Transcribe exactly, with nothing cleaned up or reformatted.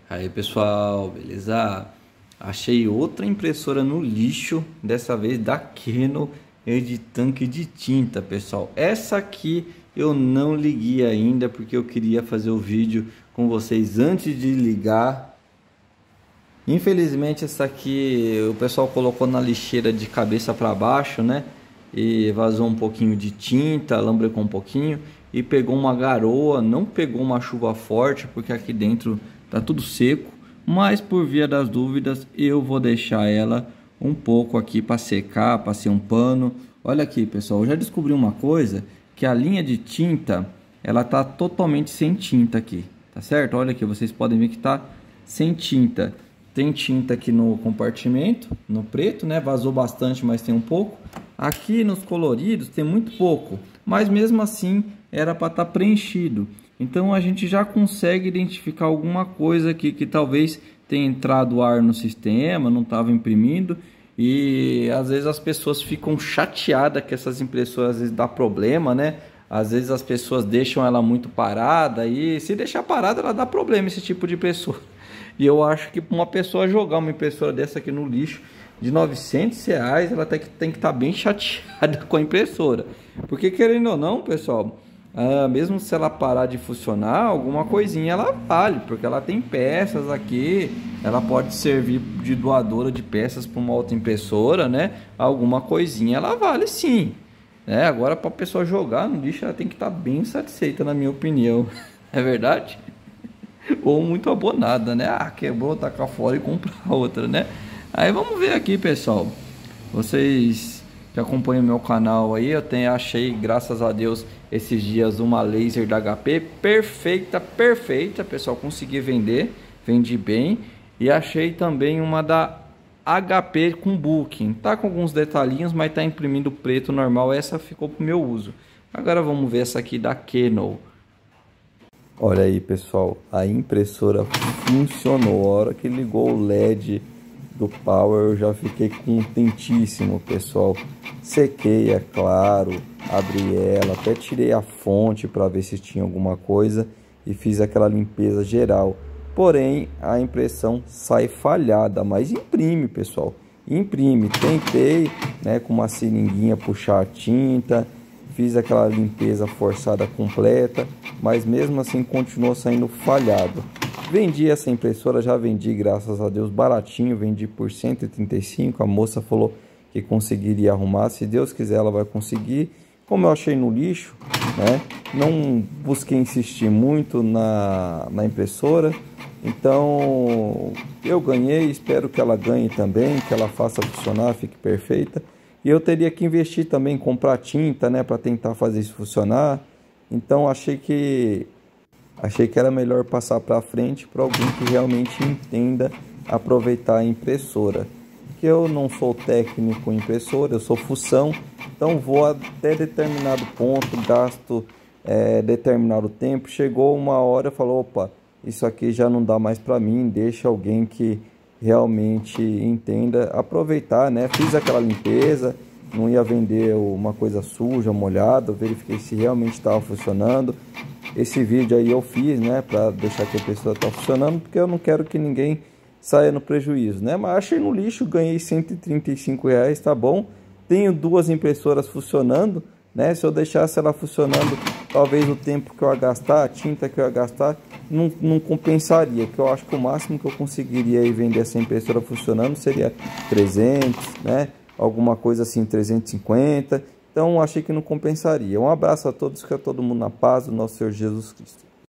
Aí pessoal, beleza? Achei outra impressora no lixo, dessa vez da Canon, é de tanque de tinta, pessoal. Essa aqui eu não liguei ainda porque eu queria fazer o vídeo com vocês antes de ligar. Infelizmente essa aqui o pessoal colocou na lixeira de cabeça para baixo, né? E vazou um pouquinho de tinta, lambrecou um pouquinho e pegou uma garoa, não pegou uma chuva forte porque aqui dentro tá tudo seco, mas por via das dúvidas eu vou deixar ela um pouco aqui para secar, para ser um pano. Olha aqui pessoal, eu já descobri uma coisa, que a linha de tinta ela tá totalmente sem tinta aqui, tá certo? Olha aqui, vocês podem ver que tá sem tinta. Tem tinta aqui no compartimento, no preto, né? Vazou bastante, mas tem um pouco. Aqui nos coloridos tem muito pouco, mas mesmo assim era para estar preenchido. Então a gente já consegue identificar alguma coisa aqui que talvez tenha entrado ar no sistema, não estava imprimindo. E às vezes as pessoas ficam chateadas que essas impressoras às vezes dá problema, né? Às vezes as pessoas deixam ela muito parada e se deixar parada ela dá problema, esse tipo de impressora. E eu acho que uma pessoa jogar uma impressora dessa aqui no lixo de novecentos reais, ela tem que tem que estar bem chateada com a impressora. Porque querendo ou não, pessoal, ah, mesmo se ela parar de funcionar, alguma coisinha ela vale, porque ela tem peças aqui, ela pode servir de doadora de peças para uma outra impressora, né? Alguma coisinha ela vale sim, né? Agora para a pessoa jogar no lixo, ela tem que estar bem satisfeita, na minha opinião. É verdade? Ou muito abonada, né? Ah, quebrou, tacar fora e comprar outra, né? Aí vamos ver aqui, pessoal. Vocês que acompanham meu canal aí, eu tenho, achei, graças a Deus, esses dias uma laser da H P perfeita, perfeita, pessoal. Consegui vender, vendi bem. E achei também uma da H P com booking. Tá com alguns detalhinhos, mas tá imprimindo preto normal. Essa ficou pro meu uso. Agora vamos ver essa aqui da Canon. Olha aí, pessoal, a impressora funcionou. A hora que ligou o L E D do Power, eu já fiquei contentíssimo, pessoal. Sequei, é claro, abri ela, até tirei a fonte para ver se tinha alguma coisa e fiz aquela limpeza geral. Porém, a impressão sai falhada, mas imprime, pessoal. Imprime. Tentei, né, com uma seringuinha puxar a tinta. Fiz aquela limpeza forçada completa, mas mesmo assim continuou saindo falhado. Vendi essa impressora, já vendi, graças a Deus, baratinho, vendi por cento e trinta e cinco. A moça falou que conseguiria arrumar, se Deus quiser ela vai conseguir. Como eu achei no lixo, né, não busquei insistir muito na, na impressora. Então eu ganhei, espero que ela ganhe também, que ela faça funcionar, fique perfeita. E eu teria que investir também, comprar tinta, né, para tentar fazer isso funcionar. Então achei que achei que era melhor passar para frente para alguém que realmente entenda aproveitar a impressora. Que eu não sou técnico em impressora, eu sou fução, então vou até determinado ponto, gasto é, determinado tempo. Chegou uma hora, falou, opa, isso aqui já não dá mais para mim, deixa alguém que realmente entenda aproveitar, né? Fiz aquela limpeza, não ia vender uma coisa suja, molhada, verifiquei se realmente estava funcionando. Esse vídeo aí eu fiz, né, para deixar que a pessoa está funcionando, porque eu não quero que ninguém saia no prejuízo, né? Mas achei no lixo, ganhei cento e trinta e cinco reais, tá bom? Tenho duas impressoras funcionando, né? Se eu deixasse ela funcionando, talvez o tempo que eu ia gastar, a tinta que eu ia gastar, não, não compensaria. Que eu acho que o máximo que eu conseguiria aí vender essa impressora funcionando seria trezentos, né? Alguma coisa assim, trezentos e cinquenta. Então achei que não compensaria. Um abraço a todos, que é todo mundo na paz do nosso Senhor Jesus Cristo.